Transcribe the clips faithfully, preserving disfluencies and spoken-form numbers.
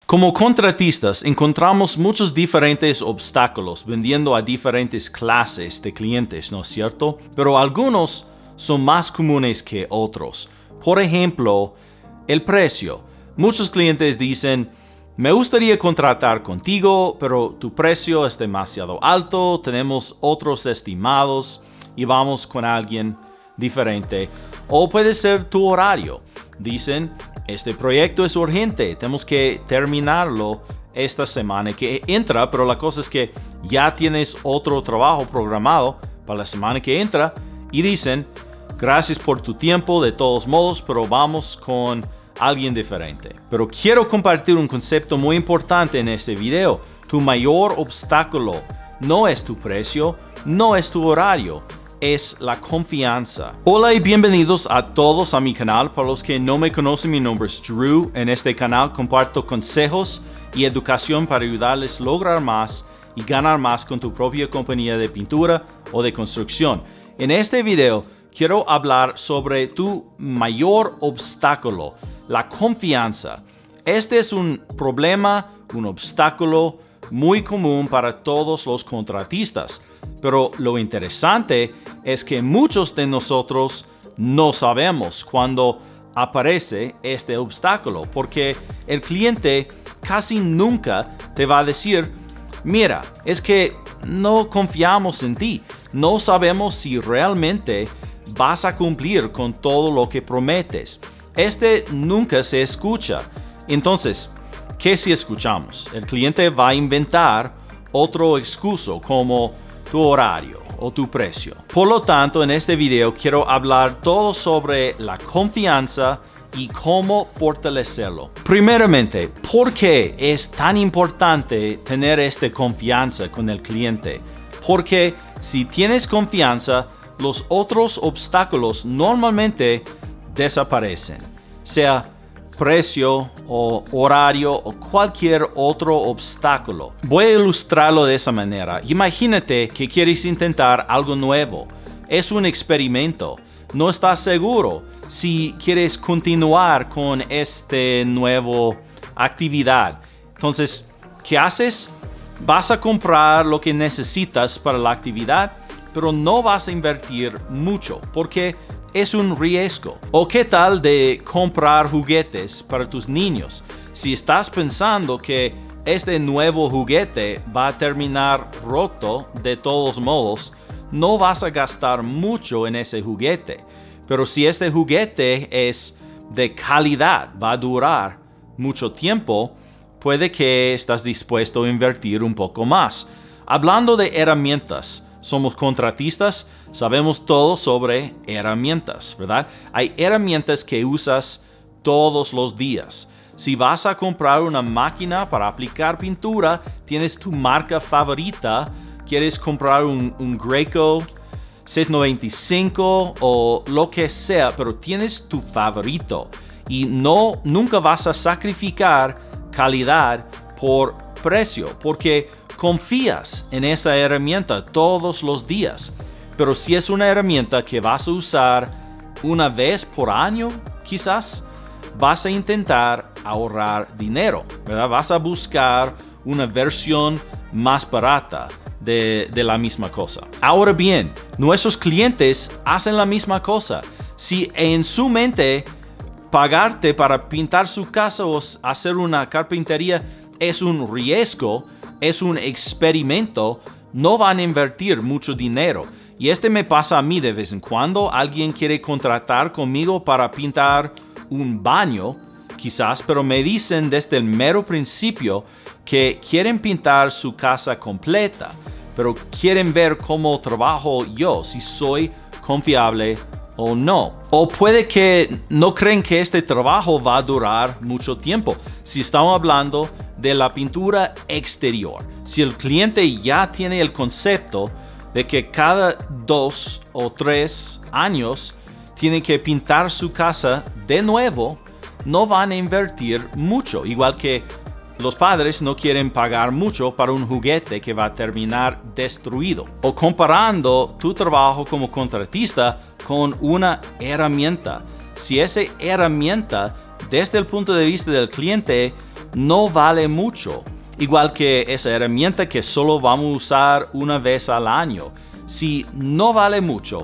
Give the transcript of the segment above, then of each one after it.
Como contratistas, encontramos muchos diferentes obstáculos vendiendo a diferentes clases de clientes, ¿no es cierto? Pero algunos son más comunes que otros. Por ejemplo, el precio. Muchos clientes dicen, me gustaría contratar contigo, pero tu precio es demasiado alto, tenemos otros estimados y vamos con alguien diferente. O puede ser tu horario. Dicen, este proyecto es urgente, tenemos que terminarlo esta semana que entra, pero la cosa es que ya tienes otro trabajo programado para la semana que entra y dicen, gracias por tu tiempo de todos modos, pero vamos con alguien diferente. Pero quiero compartir un concepto muy importante en este video. Tu mayor obstáculo no es tu precio, no es tu horario, es la confianza. Hola y bienvenidos a todos a mi canal. Para los que no me conocen, mi nombre es Drew. En este canal comparto consejos y educación para ayudarles a lograr más y ganar más con tu propia compañía de pintura o de construcción. En este video quiero hablar sobre tu mayor obstáculo, la confianza. Este es un problema, un obstáculo muy común para todos los contratistas. Pero lo interesante es que muchos de nosotros no sabemos cuando aparece este obstáculo, porque el cliente casi nunca te va a decir, mira, es que no confiamos en ti, no sabemos si realmente vas a cumplir con todo lo que prometes. Este nunca se escucha. Entonces, ¿qué si escuchamos? El cliente va a inventar otro excuso como tu horario o tu precio. Por lo tanto, en este video quiero hablar todo sobre la confianza y cómo fortalecerlo. Primeramente, ¿por qué es tan importante tener esta confianza con el cliente? Porque si tienes confianza, los otros obstáculos normalmente desaparecen, sea precio o horario o cualquier otro obstáculo. Voy a ilustrarlo de esa manera. Imagínate que quieres intentar algo nuevo. Es un experimento. No estás seguro si quieres continuar con esta nueva actividad. Entonces, ¿qué haces? Vas a comprar lo que necesitas para la actividad, pero no vas a invertir mucho porque es un riesgo. ¿O qué tal de comprar juguetes para tus niños? Si estás pensando que este nuevo juguete va a terminar roto de todos modos, no vas a gastar mucho en ese juguete. Pero si este juguete es de calidad, va a durar mucho tiempo, puede que estás dispuesto a invertir un poco más. Hablando de herramientas, somos contratistas, sabemos todo sobre herramientas, ¿verdad? Hay herramientas que usas todos los días. Si vas a comprar una máquina para aplicar pintura, tienes tu marca favorita, quieres comprar un, un Graco seiscientos noventa y cinco o lo que sea, pero tienes tu favorito y no, nunca vas a sacrificar calidad por precio, porque confías en esa herramienta todos los días. Pero si es una herramienta que vas a usar una vez por año, quizás vas a intentar ahorrar dinero, ¿verdad? Vas a buscar una versión más barata de, de la misma cosa. Ahora bien, nuestros clientes hacen la misma cosa. Si en su mente pagarte para pintar su casa o hacer una carpintería es un riesgo, es un experimento, no van a invertir mucho dinero. Y este me pasa a mí de vez en cuando. Alguien quiere contratar conmigo para pintar un baño, quizás, pero me dicen desde el mero principio que quieren pintar su casa completa, pero quieren ver cómo trabajo yo, si soy confiable o no. O puede que no creen que este trabajo va a durar mucho tiempo. Si estamos hablando de la pintura exterior, si el cliente ya tiene el concepto de que cada dos o tres años tiene que pintar su casa de nuevo, no van a invertir mucho. Igual que los padres no quieren pagar mucho para un juguete que va a terminar destruido. O comparando tu trabajo como contratista con una herramienta. Si esa herramienta, desde el punto de vista del cliente, no vale mucho, igual que esa herramienta que solo vamos a usar una vez al año. Si no vale mucho,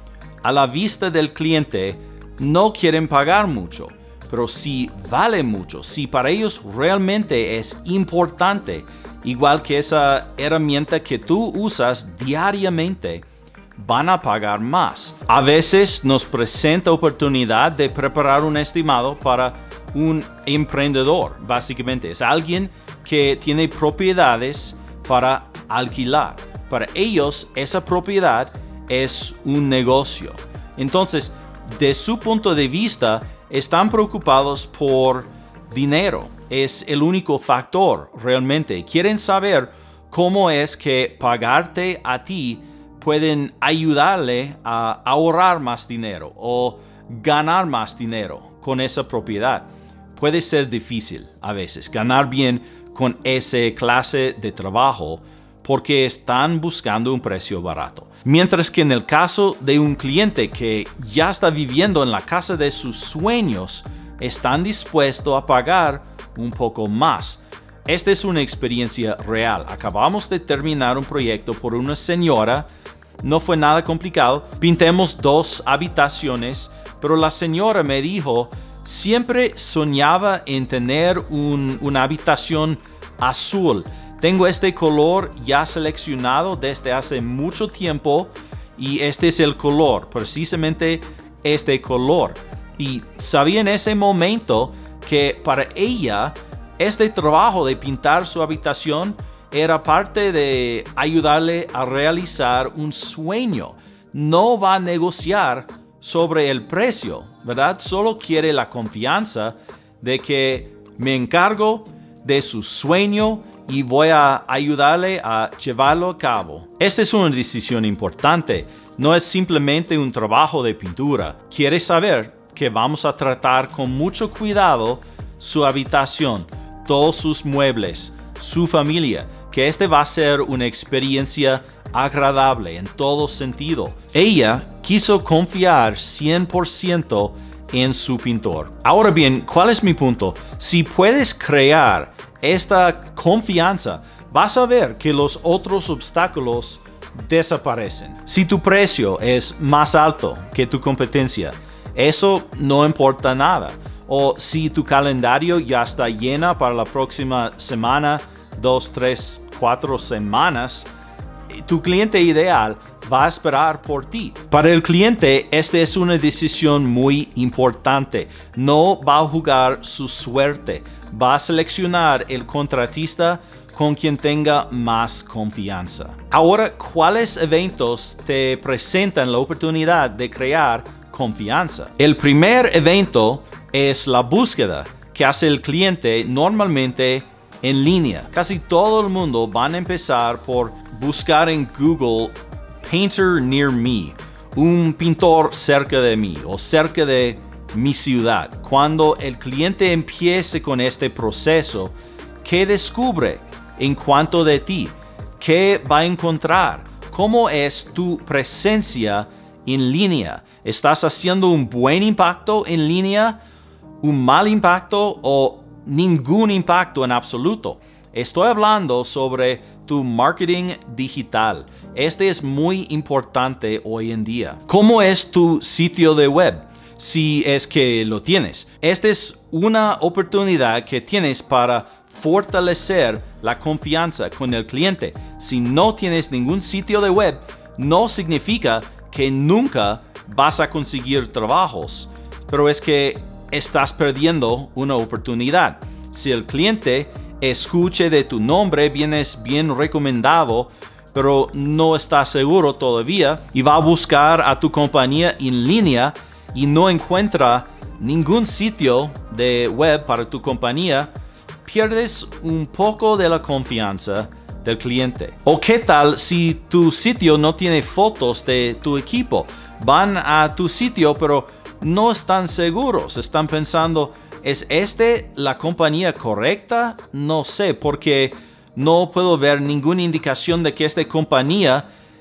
a la vista del cliente no quieren pagar mucho, pero si vale mucho, si para ellos realmente es importante, igual que esa herramienta que tú usas diariamente, van a pagar más. A veces nos presenta oportunidad de preparar un estimado para un emprendedor. Básicamente es alguien que tiene propiedades para alquilar. Para ellos esa propiedad es un negocio. Entonces, de su punto de vista, están preocupados por dinero. Es el único factor realmente. Quieren saber cómo es que pagarte a ti pueden ayudarle a ahorrar más dinero o ganar más dinero con esa propiedad. Puede ser difícil a veces ganar bien con esa clase de trabajo porque están buscando un precio barato. Mientras que en el caso de un cliente que ya está viviendo en la casa de sus sueños, están dispuestos a pagar un poco más. Esta es una experiencia real. Acabamos de terminar un proyecto por una señora. No fue nada complicado. Pintemos dos habitaciones, pero la señora me dijo, siempre soñaba en tener un, una habitación azul. Tengo este color ya seleccionado desde hace mucho tiempo y este es el color, precisamente este color. Y sabía en ese momento que para ella este trabajo de pintar su habitación era parte de ayudarle a realizar un sueño. No va a negociar sobre el precio, ¿verdad? Solo quiere la confianza de que me encargo de su sueño y voy a ayudarle a llevarlo a cabo. Esta es una decisión importante. No es simplemente un trabajo de pintura. Quiere saber que vamos a tratar con mucho cuidado su habitación, todos sus muebles, su familia, que este va a ser una experiencia agradable en todo sentido. Ella quiso confiar cien por ciento en su pintor. Ahora bien, ¿cuál es mi punto? Si puedes crear esta confianza, vas a ver que los otros obstáculos desaparecen. Si tu precio es más alto que tu competencia, eso no importa nada. O si tu calendario ya está lleno para la próxima semana, dos, tres, cuatro semanas, tu cliente ideal va a esperar por ti. Para el cliente, esta es una decisión muy importante. No va a jugar su suerte. Va a seleccionar el contratista con quien tenga más confianza. Ahora, ¿cuáles eventos te presentan la oportunidad de crear confianza? El primer evento es la búsqueda que hace el cliente normalmente en línea. Casi todo el mundo va a empezar por buscar en Google Painter Near Me, un pintor cerca de mí o cerca de mi ciudad. Cuando el cliente empiece con este proceso, ¿qué descubre en cuanto de ti? ¿Qué va a encontrar? ¿Cómo es tu presencia en línea? ¿Estás haciendo un buen impacto en línea, un mal impacto o ningún impacto en absoluto? Estoy hablando sobre tu marketing digital. Este es muy importante hoy en día. ¿Cómo es tu sitio de web? Si es que lo tienes. Esta es una oportunidad que tienes para fortalecer la confianza con el cliente. Si no tienes ningún sitio de web, no significa que nunca vas a conseguir trabajos, pero es que estás perdiendo una oportunidad. Si el cliente escuche de tu nombre, vienes bien recomendado, pero no está seguro todavía y va a buscar a tu compañía en línea y no encuentra ningún sitio de web para tu compañía, pierdes un poco de la confianza del cliente. ¿O qué tal si tu sitio no tiene fotos de tu equipo? Van a tu sitio pero no están seguros, están pensando, ¿es este la compañía correcta? No sé, porque no puedo ver ninguna indicación de que esta compañía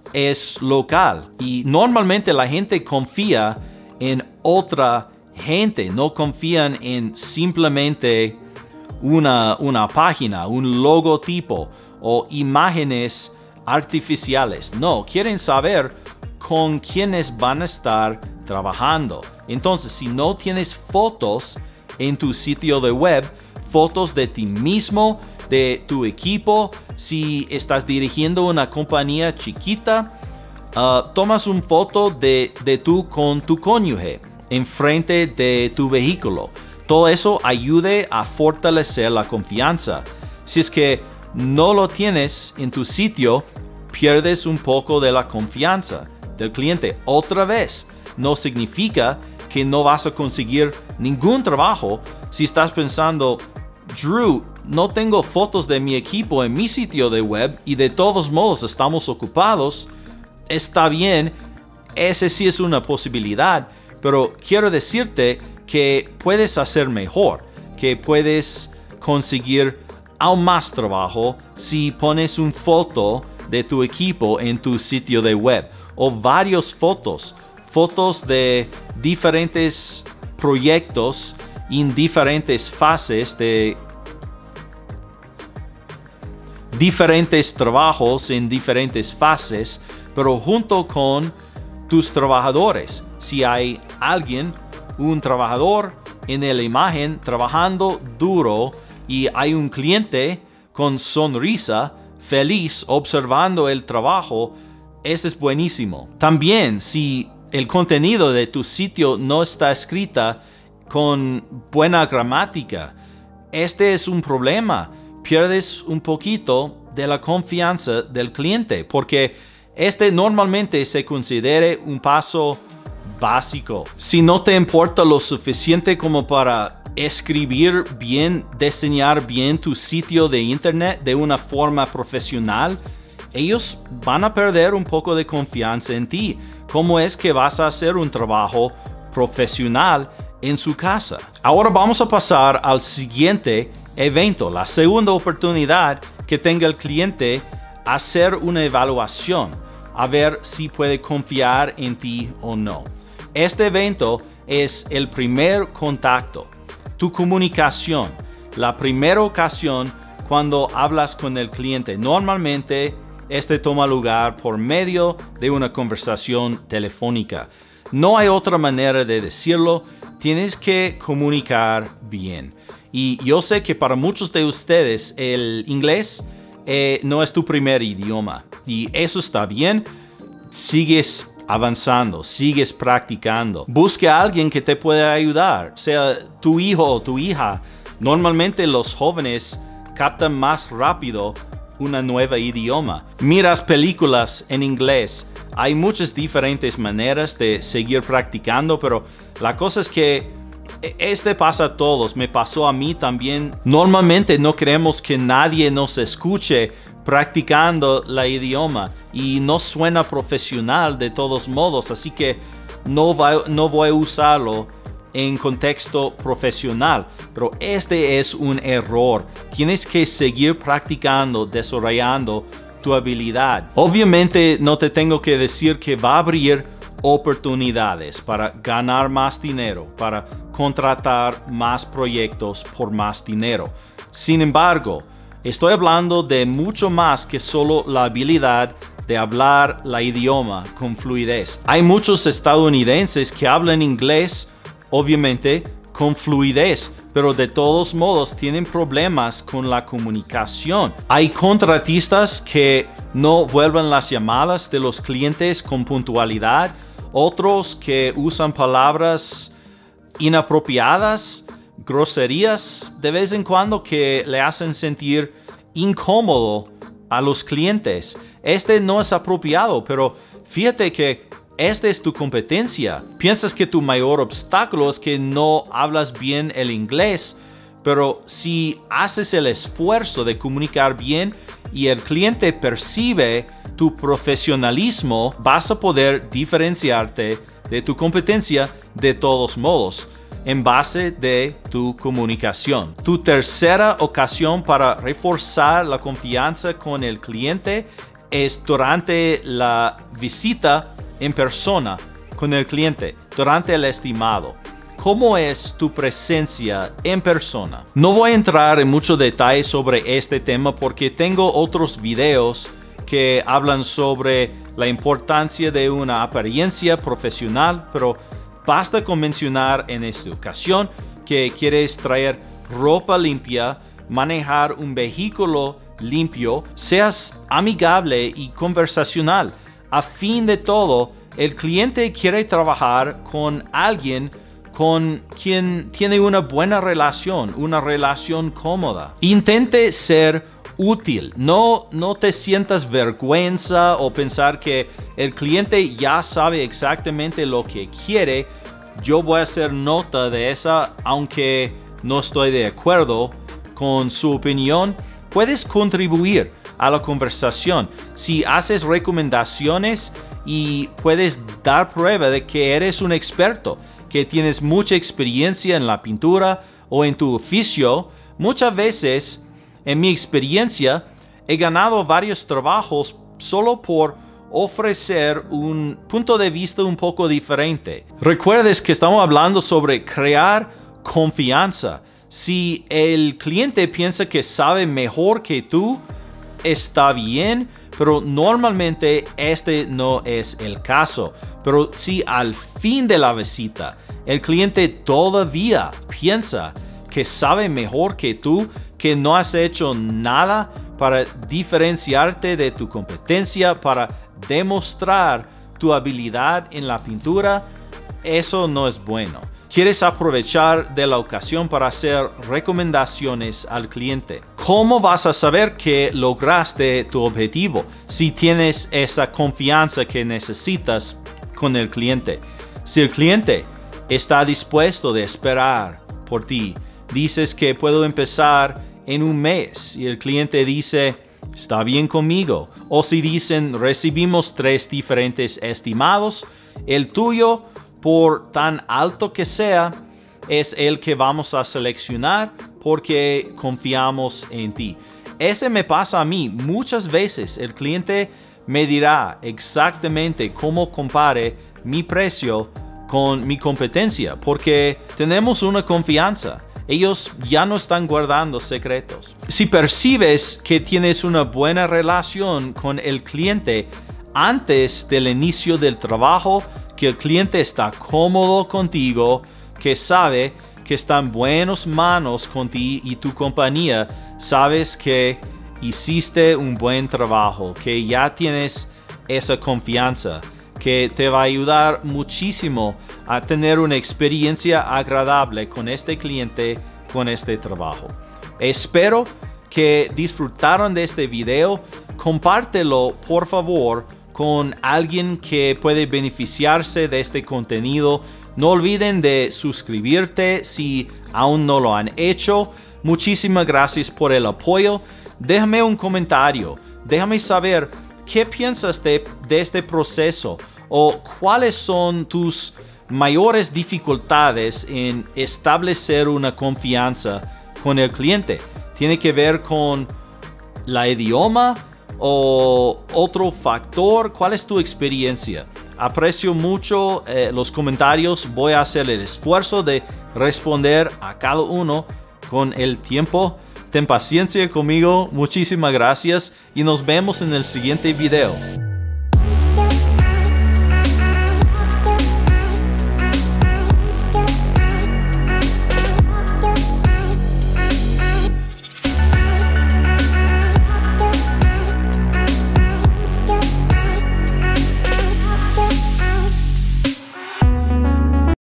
es local. Y normalmente la gente confía en otra gente, no confían en simplemente una, una página, un logotipo o imágenes artificiales. No, quieren saber con quiénes van a estar trabajando. Entonces, si no tienes fotos en tu sitio de web, fotos de ti mismo, de tu equipo, si estás dirigiendo una compañía chiquita, uh, tomas una foto de, de tú con tu cónyuge enfrente de tu vehículo. Todo eso ayude a fortalecer la confianza. Si es que no lo tienes en tu sitio, pierdes un poco de la confianza del cliente. Otra vez, no significa que no vas a conseguir ningún trabajo si estás pensando, Drew, no tengo fotos de mi equipo en mi sitio de web y de todos modos estamos ocupados. Está bien, ese sí es una posibilidad, pero quiero decirte que puedes hacer mejor, que puedes conseguir aún más trabajo si pones una foto de tu equipo en tu sitio de web o varias fotos, fotos de diferentes proyectos en diferentes fases de diferentes trabajos en diferentes fases, pero junto con tus trabajadores. Si hay alguien, un trabajador en la imagen trabajando duro y hay un cliente con sonrisa, feliz observando el trabajo, este es buenísimo. También si el contenido de tu sitio no está escrita con buena gramática, este es un problema. Pierdes un poquito de la confianza del cliente porque este normalmente se considera un paso básico. Si no te importa lo suficiente como para escribir bien, diseñar bien tu sitio de internet de una forma profesional, ellos van a perder un poco de confianza en ti. ¿Cómo es que vas a hacer un trabajo profesional en su casa? Ahora vamos a pasar al siguiente evento, la segunda oportunidad que tenga el cliente a hacer una evaluación, a ver si puede confiar en ti o no. Este evento es el primer contacto, tu comunicación, la primera ocasión cuando hablas con el cliente. Normalmente este toma lugar por medio de una conversación telefónica. No hay otra manera de decirlo, tienes que comunicar bien. Y yo sé que para muchos de ustedes el inglés eh, no es tu primer idioma. Y eso está bien. Sigues avanzando, sigues practicando. Busca a alguien que te pueda ayudar, sea tu hijo o tu hija. Normalmente los jóvenes captan más rápido una nueva idioma. Miras películas en inglés. Hay muchas diferentes maneras de seguir practicando, pero la cosa es que este pasa a todos, me pasó a mí también. Normalmente no queremos que nadie nos escuche practicando la idioma y no suena profesional de todos modos, así que no, va, no voy a usarlo en contexto profesional. Pero este es un error. Tienes que seguir practicando, desarrollando tu habilidad. Obviamente no te tengo que decir que va a abrir oportunidades para ganar más dinero, para contratar más proyectos por más dinero. Sin embargo, estoy hablando de mucho más que solo la habilidad de hablar la idioma con fluidez. Hay muchos estadounidenses que hablan inglés, obviamente, con fluidez, pero de todos modos tienen problemas con la comunicación. Hay contratistas que no vuelven las llamadas de los clientes con puntualidad, otros que usan palabras inapropiadas, groserías de vez en cuando que le hacen sentir incómodo a los clientes. Este no es apropiado, pero fíjate que esta es tu competencia. Piensas que tu mayor obstáculo es que no hablas bien el inglés, pero si haces el esfuerzo de comunicar bien y el cliente percibe tu profesionalismo, vas a poder diferenciarte de tu competencia de todos modos, en base de tu comunicación. Tu tercera ocasión para reforzar la confianza con el cliente es durante la visita en persona con el cliente, durante el estimado. cómo es tu presencia en persona. No voy a entrar en mucho detalle sobre este tema porque tengo otros videos que hablan sobre la importancia de una apariencia profesional, pero basta con mencionar en esta ocasión que quieres traer ropa limpia, manejar un vehículo limpio, seas amigable y conversacional. A fin de todo, el cliente quiere trabajar con alguien con quien tiene una buena relación, una relación cómoda. Intente ser útil. No, no te sientas vergüenza o pensar que el cliente ya sabe exactamente lo que quiere. Yo voy a hacer nota de esa, aunque no estoy de acuerdo con su opinión. Puedes contribuir a la conversación si haces recomendaciones y puedes dar prueba de que eres un experto, que tienes mucha experiencia en la pintura o en tu oficio. Muchas veces, en mi experiencia, he ganado varios trabajos solo por ofrecer un punto de vista un poco diferente. Recuerdes que estamos hablando sobre crear confianza. Si el cliente piensa que sabe mejor que tú, está bien, pero normalmente este no es el caso. Pero si al fin de la visita el cliente todavía piensa que sabe mejor que tú, que no has hecho nada para diferenciarte de tu competencia, para demostrar tu habilidad en la pintura, eso no es bueno. Quieres aprovechar de la ocasión para hacer recomendaciones al cliente. ¿Cómo vas a saber que lograste tu objetivo si tienes esa confianza que necesitas con el cliente? Si el cliente está dispuesto a esperar por ti, dices que puedo empezar en un mes y el cliente dice, está bien conmigo. O si dicen, recibimos tres diferentes estimados, el tuyo, por tan alto que sea, es el que vamos a seleccionar porque confiamos en ti. Ese me pasa a mí. Muchas veces el cliente me dirá exactamente cómo compare mi precio con mi competencia, porque tenemos una confianza. Ellos ya no están guardando secretos. Si percibes que tienes una buena relación con el cliente antes del inicio del trabajo, que el cliente está cómodo contigo, que sabe que está en buenas manos con ti y tu compañía, sabes que hiciste un buen trabajo, que ya tienes esa confianza, que te va a ayudar muchísimo a tener una experiencia agradable con este cliente, con este trabajo. Espero que disfrutaron de este video. Compártelo, por favor, con alguien que puede beneficiarse de este contenido. No olviden de suscribirte si aún no lo han hecho. Muchísimas gracias por el apoyo. Déjame un comentario. Déjame saber qué piensas de, de este proceso o cuáles son tus mayores dificultades en establecer una confianza con el cliente. ¿Tiene que ver con la idioma o otro factor? ¿Cuál es tu experiencia? Aprecio mucho eh, los comentarios. Voy a hacer el esfuerzo de responder a cada uno con el tiempo. Ten paciencia conmigo. Muchísimas gracias y nos vemos en el siguiente video.